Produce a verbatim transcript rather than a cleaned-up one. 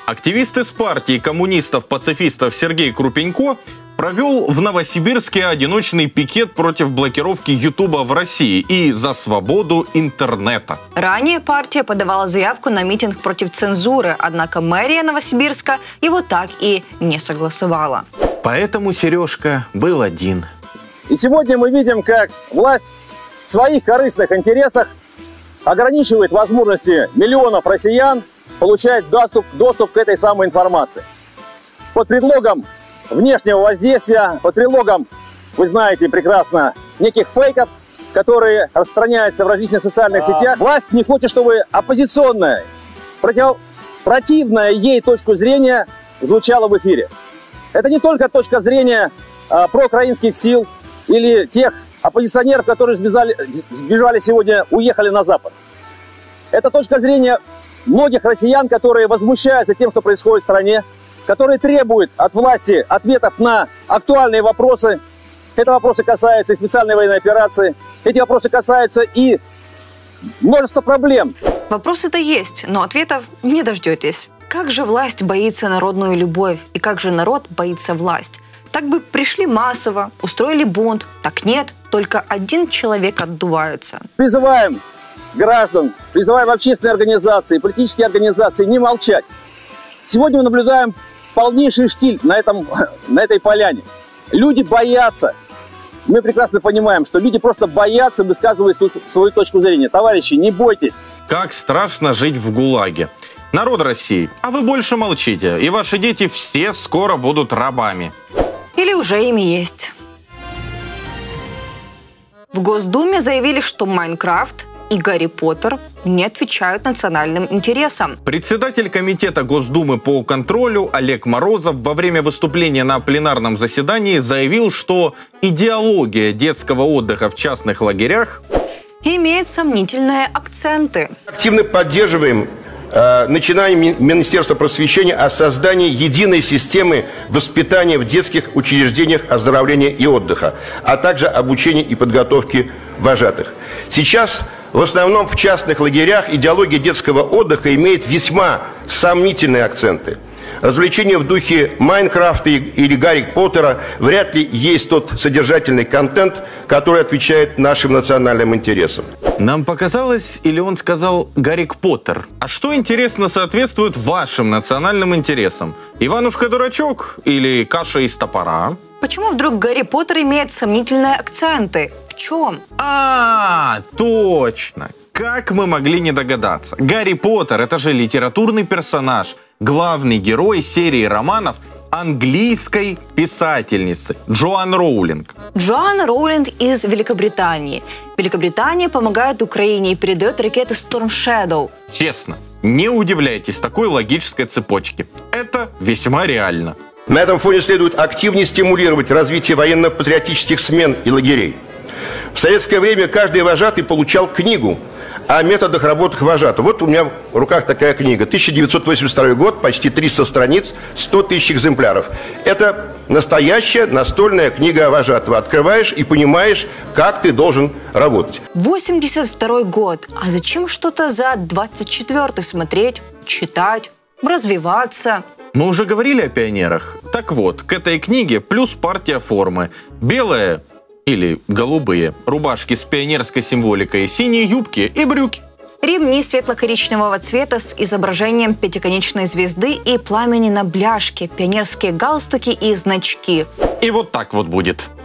Активист из партии коммунистов-пацифистов Сергей Крупенько провел в Новосибирске одиночный пикет против блокировки Ютуба в России и за свободу интернета. Ранее партия подавала заявку на митинг против цензуры, однако мэрия Новосибирска его так и не согласовала. Поэтому Сережка был один. И сегодня мы видим, как власть в своих корыстных интересах ограничивает возможности миллионов россиян получать доступ, доступ к этой самой информации. Под предлогом внешнего воздействия, под предлогом, вы знаете прекрасно, неких фейков, которые распространяются в различных социальных сетях, власть не хочет, чтобы оппозиционная, против... противная ей точку зрения звучала в эфире. Это не только точка зрения а, проукраинских сил или тех оппозиционеров, которые сбежали, сбежали сегодня, уехали на Запад. Это точка зрения многих россиян, которые возмущаются тем, что происходит в стране, которые требуют от власти ответов на актуальные вопросы. Это вопросы касаются и специальной военной операции, эти вопросы касаются и множества проблем. Вопросы-то есть, но ответов не дождетесь. Как же власть боится народную любовь, и как же народ боится власть? Так бы пришли массово, устроили бунт. Так нет, только один человек отдувается. Призываем граждан, призываем общественные организации, политические организации не молчать. Сегодня мы наблюдаем полнейший штиль на, этом, на этой поляне. Люди боятся. Мы прекрасно понимаем, что люди просто боятся высказывать свою точку зрения. Товарищи, не бойтесь. Как страшно жить в ГУЛАГе. Народ России, а вы больше молчите, и ваши дети все скоро будут рабами. Или уже ими есть. В Госдуме заявили, что Майнкрафт и Гарри Поттер не отвечают национальным интересам. Председатель комитета Госдумы по контролю Олег Морозов во время выступления на пленарном заседании заявил, что идеология детского отдыха в частных лагерях имеет сомнительные акценты. Активно поддерживаем э, начинание Министерства просвещения о создании единой системы воспитания в детских учреждениях оздоровления и отдыха, а также обучения и подготовки вожатых. Сейчас в основном в частных лагерях идеология детского отдыха имеет весьма сомнительные акценты. Развлечения в духе Майнкрафта или Гарри Поттера вряд ли есть тот содержательный контент, который отвечает нашим национальным интересам. Нам показалось, или он сказал Гарри Поттер? А что, интересно, соответствует вашим национальным интересам? Иванушка-дурачок или каша из топора? Почему вдруг Гарри Поттер имеет сомнительные акценты? В чем? А, точно! Как мы могли не догадаться? Гарри Поттер – это же литературный персонаж, главный герой серии романов английской писательницы Джоан Роулинг. Джоан Роулинг из Великобритании. Великобритания помогает Украине и передает ракеты Storm Shadow. Честно, не удивляйтесь такой логической цепочке. Это весьма реально. На этом фоне следует активнее стимулировать развитие военно-патриотических смен и лагерей. В советское время каждый вожатый получал книгу о методах работы вожатого. Вот у меня в руках такая книга. тысяча девятьсот восемьдесят второй год, почти триста страниц, сто тысяч экземпляров. Это настоящая настольная книга вожатого. Открываешь и понимаешь, как ты должен работать. восемьдесят второй год. А зачем что-то за двадцать четвёртый смотреть, читать, развиваться? Мы уже говорили о пионерах. Так вот, к этой книге плюс партия формы. Белая или голубые рубашки с пионерской символикой, синие юбки и брюки. Ремни светло-коричневого цвета с изображением пятиконечной звезды и пламени на бляшке, пионерские галстуки и значки. И вот так вот будет.